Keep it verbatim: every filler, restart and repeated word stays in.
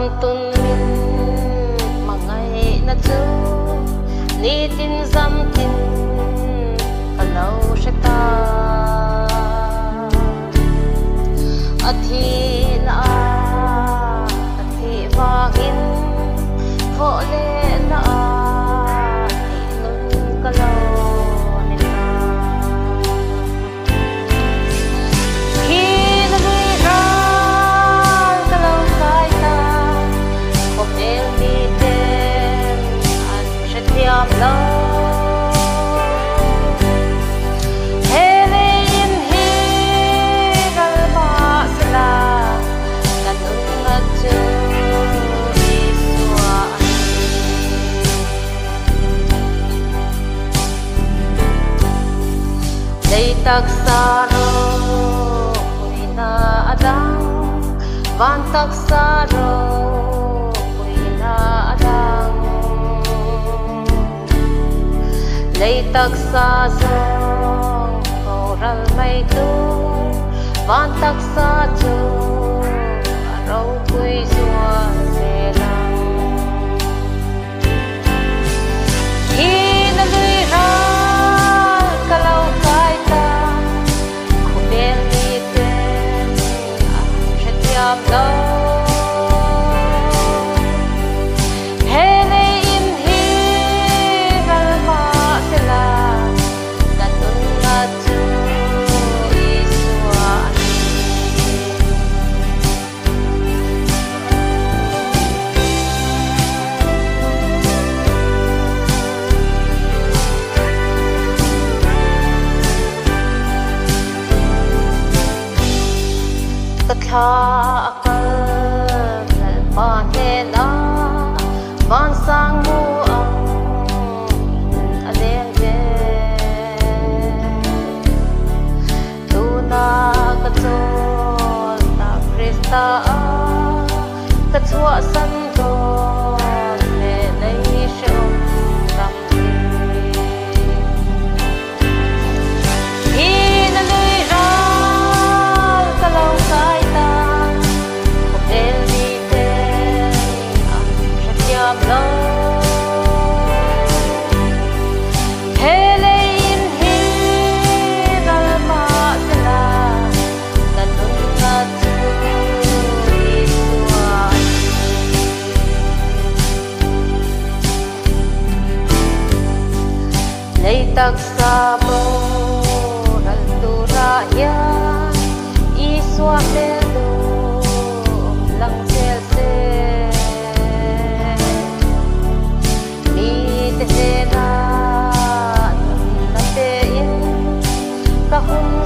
tun min mangai na chu ni tin zam tin kalau shata athi na athi wagin vo le na nun kalau tak saro kuina adang van tak saro kuina adang lei tak sa zong koral mai tu van tak sa chu aro kui zua se lang hi na lui ra kalau kai ta khubel ni ten shetiam lo hele in hi gal ma sela kanun na chu iswa kha akal nal pa ne na van sang mu ang adeng de tu na ka chol ta krista ka chua san do le nei shom ram hi na lui ra kalau kai lo hele in hi dal ma sala kanun na chu iswa lei tak sa mo dal tu ra ya iswa le do lang sel se na na te in ka hum